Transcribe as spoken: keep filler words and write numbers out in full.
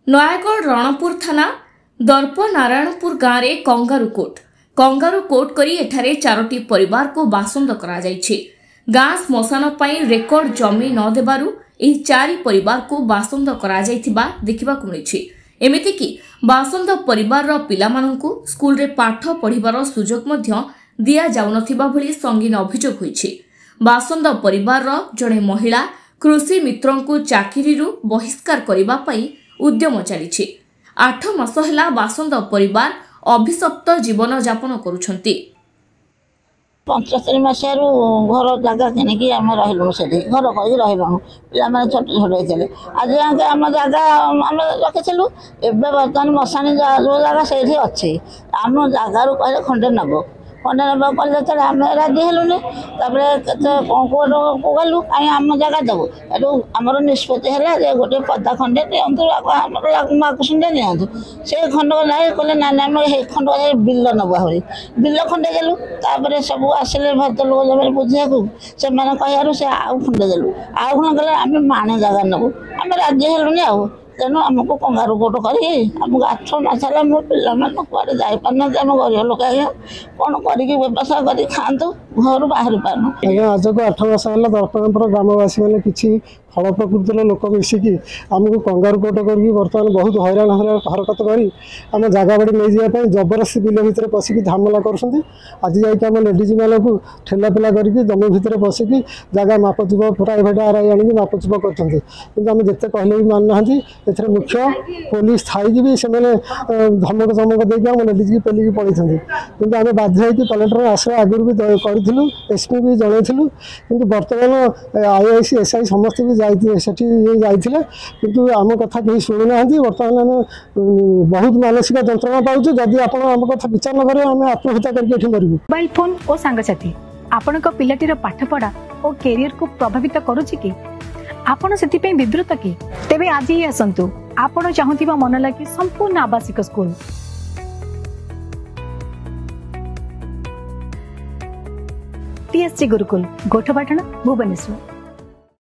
नयागढ़ रणपुर थाना दर्प नारायणपुर गाँव में कंगारू कोर्ट कंगारू कोर्ट करी एठारे चारोटी परिवार को बासंद करा जायछि। गाँ श्मशान पई रेकर्ड जमी न देबारु एही चारि परिवार को बासंद करा जायथिबा देखिबाकु मिलिछि। एमिति कि बासंद परिवार रो पिलामानंकु स्कूल रे पाठ पढ़िबार सुजोग मध्य दिया जाउनथिबा भली संगीन अभियोग होइछि। बासंद परिवार रो जणे महिला कृषि मित्रंकु चाकिरीरु बहिष्कार करिबा पई उद्यम चली। आठ मास है बासंद परिवार अभिशप्त जीवन यापन करुछंती। पंचस्तरी मसीह घर जगह किणिकी आम रही से घर कही रही पे छोट छोट होते आज आम जगह आम रखीलु एवं बर्तमान मशाणी जो जगह से अच्छी आम जगार कहले खंडे नब खंडे नब कहले आम राजी हेलुनि कोर्ट को गलु कहीं आम जगह देवु एटू आमर निष्पत्ति है गोटे पदा खंडे दिखाँ माकुसुंडे नियंतु से खंड ना कहले ना आम खंड बिल नबु आहरी बिल खंडे देलु तापर सब आसिले भद्र लोक जब बुझा से कहू से आउ खंडे देलु आउ खंड कले आम माणे जगह नबु आम राजी हेलुनि आउ तेणु आमको कंगारू कोर्ट करमको आठ मस है मो पाने कड़े जापारना आम गरीब लोक आज्ञा कौन करके व्यवसाय कर खातु घर बाहर पानु आज्ञा आज को आठ मस है दर्पणपुर ग्रामवासी मैंने किसी फल प्रकृतिर लोक मिसिकी आमको कंगारू कोर्ट करके बर्तमान बहुत हैरान हरकत करी आम जगह बाड़ी नहीं जावाई जबरदस्ती बिल भितर पशिकी झमेला कर आज जाम लेडीज मान को ठेला पेला करके जमी भितर पशिकी जगह मापचुप प्राइवेट आर आई आनी मापचुप करते जिते कहले भी मान ना ए मुख्य पुलिस थी भी से धमक धमक देके आम लेडीज की पेलिकी पड़े कि आम बाध्य हो कलेक्टर आश्रय आगुरी भी करूँ एसपी भी जनईलु कि बर्तमान आई आई सी एस आई समस्त भी जाते किंतु आम कथा कहीं शुणु ना बर्तमान आम बहुत मानसिक जंत्रणा पाचु जदि आप आम कथा विचार न करें आम आत्महत्या करके मरबू। मोबाइल फोन और सांगसाथी आपण पिलाटीर पाठपढ़ा और कैरियर को प्रभावित करुच्ची कि आपण से विद्रुत कि तेबे आज ही आसतु आपण चाहूबा मन लगी संपूर्ण आवासिक स्कूल टीएससी गुरुकुल गोठपाटण भुवनेश्वर।